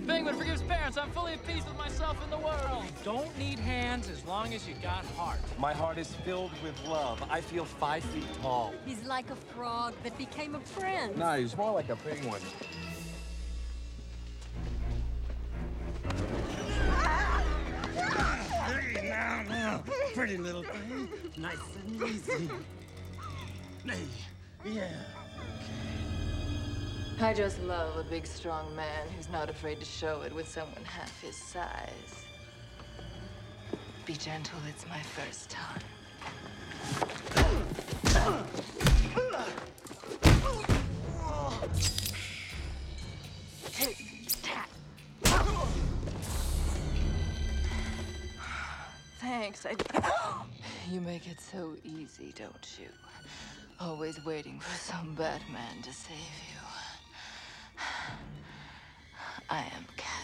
Penguin forgives parents. I'm fully at peace with myself and the world. You don't need hands as long as you got heart. My heart is filled with love. I feel 5 feet tall. He's like a frog that became a prince. No, he's more like a penguin. Hey, now. Pretty little thing. Nice and easy. Hey, yeah. I just love a big, strong man who's not afraid to show it with someone half his size. Be gentle, it's my first time. Tic-tac. Thanks, You make it so easy, don't you? Always waiting for some bad man to save you. I am Catwoman.